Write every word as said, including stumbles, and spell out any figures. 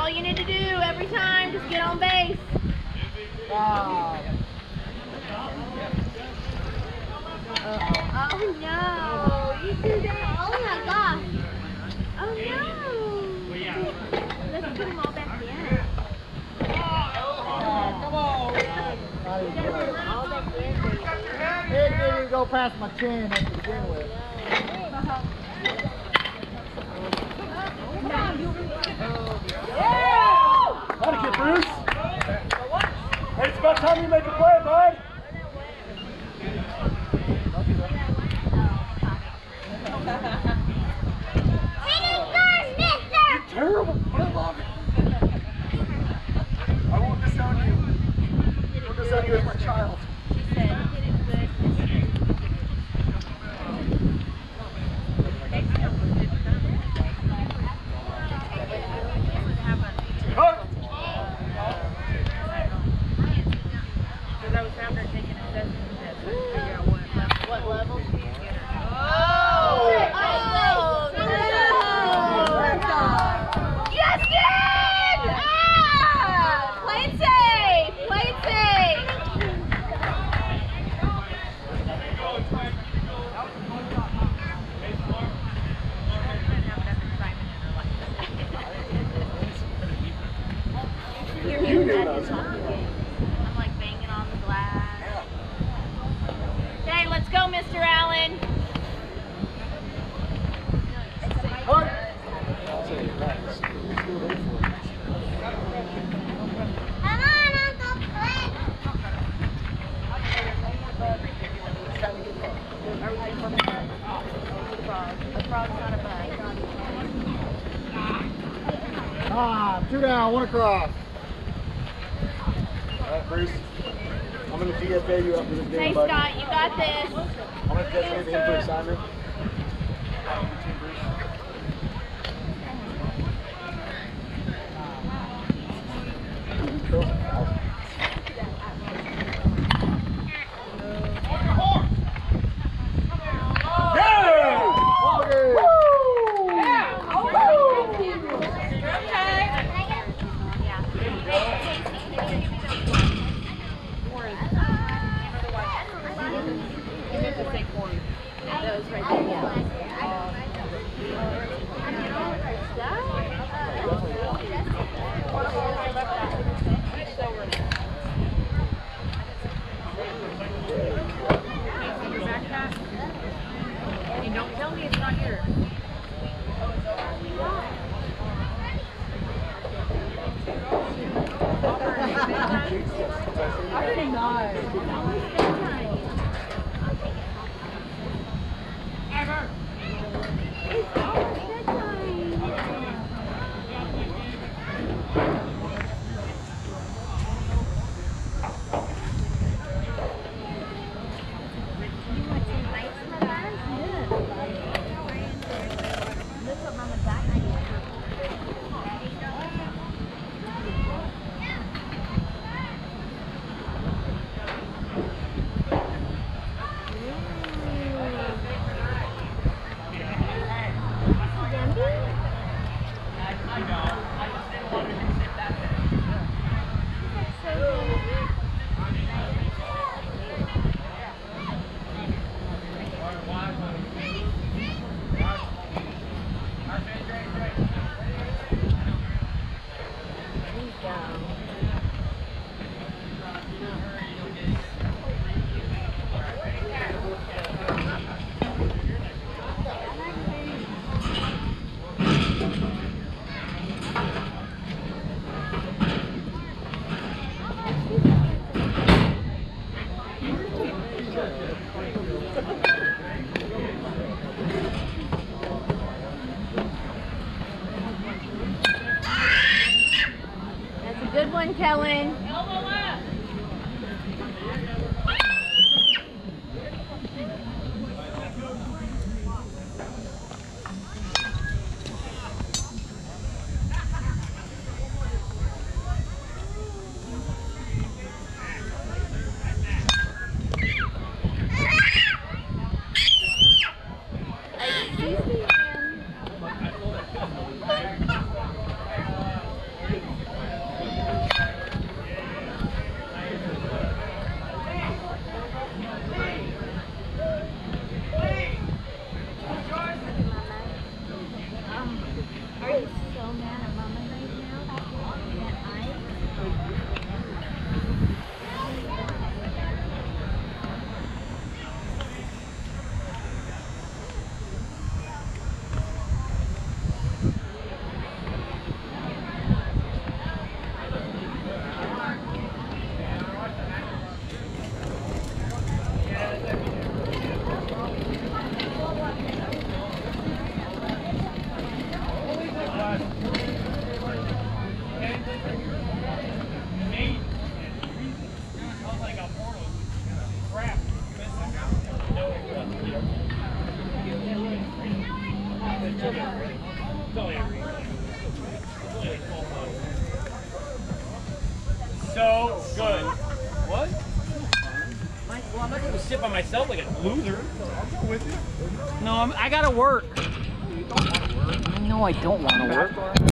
all you need to do every time. Just get on base. Wow. Uh-oh. Oh no, you do that. Oh my gosh. Oh no. Let's put them all back in. Come on. All back in. It didn't go past my chin to begin with. Come on, you. Gotta get Bruce. Hey, it's about time you make a play, bud. You're terrible. Put it longer. I won't disown you. I won't disown you as my child. She said, hit it good. Cut. Because I was down there taking assessment tests to figure out what level, what level she was getting. Oh! Oh! No! Yes, did! Ah! Play it safe! Play it safe! You knew that was I'm like banging on the glass. Okay, let's go, Mister Allen. Come on, Uncle Clint. A frog's not a bug. Ah, two down, one across. All right, Bruce. I'm going to D F A you up for this Hey, game, buddy. Scott, you got this. I'm going to designate him for assignment. And don't tell me it's not yours. Very nice. That's a good one, Kellen. so mad at Mama right now that I. So good. What? Well, I'm not going to sit by myself like a loser. I'll go with you. No, I'm, I gotta work. You don't want to work. No, I don't want to work.